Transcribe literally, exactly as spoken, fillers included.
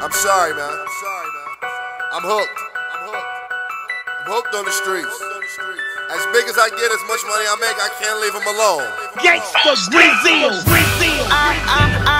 I'm sorry, man. I'm sorry, man. I'm hooked. I'm hooked. I'm hooked on the streets. As big as I get, as much money I make, I can't leave them alone. Gangsta Brazil, Brazil. Uh, uh,